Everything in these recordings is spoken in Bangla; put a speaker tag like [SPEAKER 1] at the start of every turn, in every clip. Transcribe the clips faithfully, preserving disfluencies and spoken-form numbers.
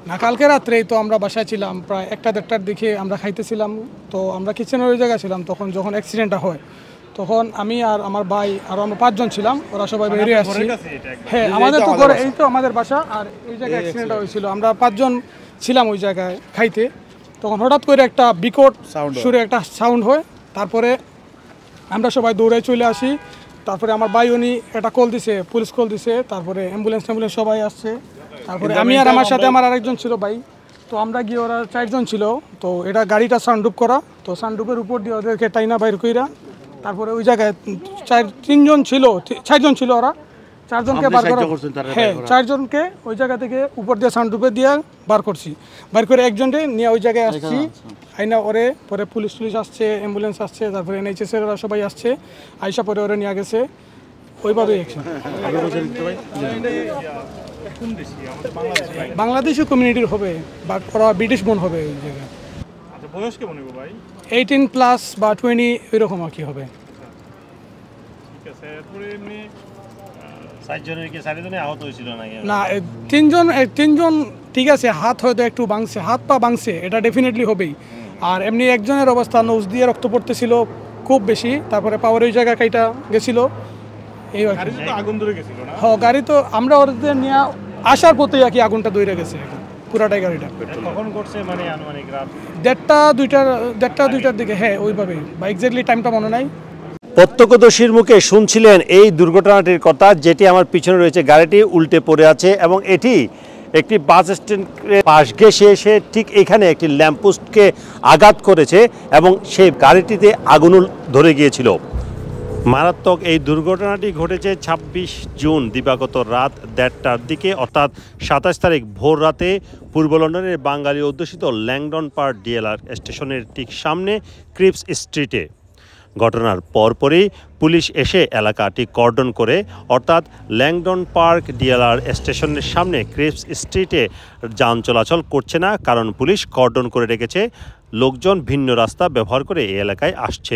[SPEAKER 1] না, কালকে রাত্রেই তো আমরা বাসায় ছিলাম, প্রায় একটা দেড়টার দিকে আমরা খাইতেছিলাম। তো আমরা কিচেনের ওই জায়গায় ছিলাম, তখন যখন অ্যাক্সিডেন্টটা হয় তখন আমি আর আমার ভাই আর আমরা পাঁচজন ছিলাম, ওরা সবাই বেরিয়ে আসছি। হ্যাঁ, আমাদের তো ঘরে, এই তো আমাদের বাসা, আর এই জায়গায় অ্যাক্সিডেন্টটা হয়েছিল। আমরা পাঁচজন ছিলাম ওই জায়গায় খাইতে, তখন হঠাৎ করে একটা বিকট সুরে একটা সাউন্ড হয়। তারপরে আমরা সবাই দৌড়ে চলে আসি। তারপরে আমার ভাই উনি একটা কল দিছে, পুলিশ কল দিছে, তারপরে অ্যাম্বুলেন্স অ্যাম্বুলেন্স সবাই আসছে। তারপরে আমি আর আমার সাথে আমার আরেকজন ছিল ভাই, তো আমরা গিয়ে ওরা চারজন ছিল। তো এটা গাড়িটা সানরুফ করা, তো সানরুফের উপর দিয়ে ওদেরকে টাইনা বাইর কইরা তারপরে ওই জায়গায় চার তিনজন ছিল, চারজন ছিল, ওরা চারজনকে বার করা। হ্যাঁ, চারজনকে ওই জায়গা থেকে উপর দিয়ে সানরুফে দিয়ে বার করছি, বার করে একজনকে নিয়ে ওই জায়গায় আসছি আইনা। ওরে পরে পুলিশ টুলিশ আসছে, অ্যাম্বুলেন্স আসছে, তারপরে এনএইচএস এর ওরা সবাই আসছে, আইসা পরে ওরা নিয়ে গেছে ওইভাবেই অ্যাকশন। বাংলাদেশি কমিউনিটির হবে বা ওরা ব্রিটিশ বোন হবে ওই জায়গায়।
[SPEAKER 2] আচ্ছা, বয়স কেমন হবে ভাই?
[SPEAKER 1] এইটিন প্লাস বা টোয়েন্টি এরকম আর কি হবে।
[SPEAKER 2] ঠিক আছে, এরপরে এমনি চারজনের কি চারজনে আহত হয়েছিল নাকি?
[SPEAKER 1] না, তিনজন তিনজন ঠিক আছে, হাত হয়তো একটু ভাঙছে, হাত পা ভাঙছে, এটা ডেফিনেটলি হবেই। আর এমনি একজনের অবস্থা নোজ দিয়ে রক্ত পড়তেছিল খুব বেশি, তারপরে পাওয়ার ওই জায়গা কাইটা গেছিল। এই
[SPEAKER 2] আগুন ধরে গেছিল না?
[SPEAKER 1] হ্যাঁ, গাড়ি তো আমরা ওদের নিয়ে আসার পথে আর কি আগুনটা ধরে গেছে পুরাটাই গাড়িটা।
[SPEAKER 2] কখন করছে মানে আনুমানিক রাত
[SPEAKER 1] দেড়টা দুইটার দেড়টা দুইটার দিকে। হ্যাঁ, ওইভাবেই, বা এক্স্যাক্টলি টাইমটা মনে নাই।
[SPEAKER 3] প্রত্যক্ষদর্শীর মুখে শুনছিলেন এই দুর্ঘটনাটির কথা, যেটি আমার পিছনে রয়েছে, গাড়িটি উল্টে পড়ে আছে এবং এটি একটি বাস স্ট্যান্ডের পাশ ঘেঁষে এসে ঠিক এখানে একটি ল্যাম্পপোস্টকে আঘাত করেছে এবং সেই গাড়িটিতে আগুন ধরে গিয়েছিল। মারাত্মক এই দুর্ঘটনাটি ঘটেছে ছাব্বিশ জুন দিবাগত রাত দেড়টার দিকে, অর্থাৎ সাতাশ তারিখ ভোর রাতে পূর্ব লন্ডনের বাঙালি অধ্যুষিত ল্যাংডন পার্ক ডিএলআর স্টেশনের ঠিক সামনে ক্রিপস স্ট্রিটে। ঘটনার পরপরই পুলিশ এসে এলাকাটি কর্ডন করে, অর্থাৎ ল্যাংডন পার্ক ডিএলআর স্টেশনের সামনে ক্রিপস স্ট্রিটে যান চলাচল করছে না, কারণ পুলিশ কর্ডন করে রেখেছে। লোকজন ভিন্ন রাস্তা ব্যবহার করে এই এলাকায় আসছে।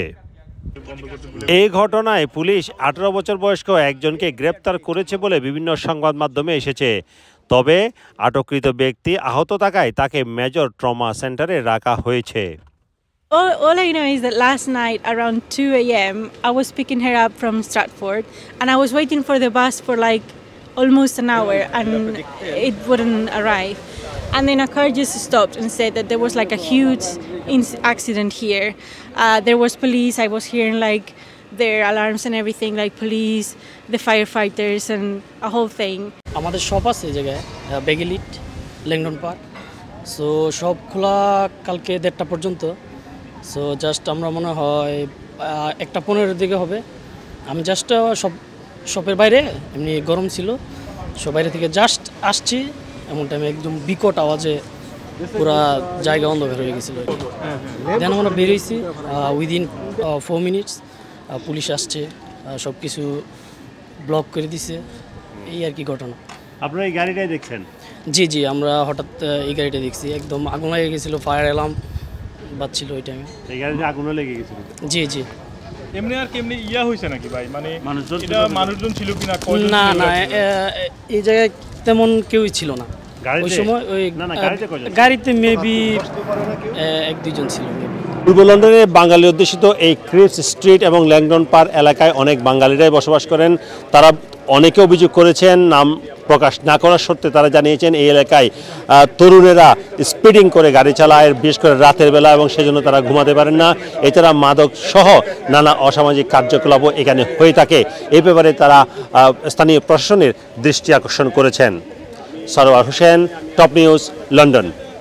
[SPEAKER 3] এই ঘটনায় পুলিশ আঠারো বছর বয়স্ক একজনকে গ্রেপ্তার করেছে বলে বিভিন্ন সংবাদ মাধ্যমে এসেছে। তবে আটককৃত ব্যক্তি আহত থাকায় তাকে মেজর ট্রমা সেন্টারে রাখা হয়েছে।
[SPEAKER 4] All, all I know is that last night around two a m I was picking her up from Stratford and I was waiting for the bus for like almost an hour and it wouldn't arrive. And then a car just stopped and said that there was like a huge accident here. Uh, there was police. I was hearing like their alarms and everything, like police, the firefighters and a whole thing.
[SPEAKER 5] আমাদের শপ আছে এই জায়গায় বেগেলিট ল্যাংডন পার্ক। সো শপ খোলা কালকে দেড়টা পর্যন্ত। সো জাস্ট আমরা মনে হয় একটা পনেরোর দিকে হবে। আমি জাস্ট সব শপের বাইরে এমনি গরম ছিল, সব বাইরে থেকে জাস্ট আসছি, এমন টাইমে একদম বিকট আওয়াজে পুরা জায়গা অন্ধকার হয়ে গেছিলো। দেন আমরা বেরিয়েছি, উইদিন ফোর মিনিটস পুলিশ আসছে, সব কিছু ব্লক করে দিছে, এই আর কি ঘটনা।
[SPEAKER 3] আপনারা এই গাড়িটাই দেখছেন?
[SPEAKER 5] জি জি, আমরা হঠাৎ এই গাড়িটা দেখছি, একদম আগুন লেগে গেছিলো, ফায়ার অ্যালার্ম বাজছিল ওই টাইমে।
[SPEAKER 3] এই গাড়িতে আগুন লেগে গেছিল?
[SPEAKER 5] জি জি।
[SPEAKER 2] এমনি আর কেমনি ইয়া হইছে নাকি ভাই, মানে মানুষজন এটা মানুষজন ছিল কিনা?
[SPEAKER 5] না না, এই জায়গায় তেমন কেউই ছিল না ওই সময়। ওই গাড়িতে মেবি এক দুইজন ছিল।
[SPEAKER 3] পূর্ব লন্ডনে বাঙালি অধ্যুষিত এই ক্রিপস স্ট্রিট এবং ল্যাংডন পার্ক এলাকায় অনেক বাঙালিরাই বসবাস করেন। তারা অনেকে অভিযোগ করেছেন, নাম প্রকাশ না করার সত্ত্বে তারা জানিয়েছেন এই এলাকায় তরুণেরা স্পিডিং করে গাড়ি চালায়, বিশেষ করে রাতের বেলা, এবং সেজন্য তারা ঘুমাতে পারেন না। এছাড়া মাদক সহ নানা অসামাজিক কার্যকলাপও এখানে হয়ে থাকে। এই ব্যাপারে তারা স্থানীয় প্রশাসনের দৃষ্টি আকর্ষণ করেছেন। Sarwar Hossain, top news, London.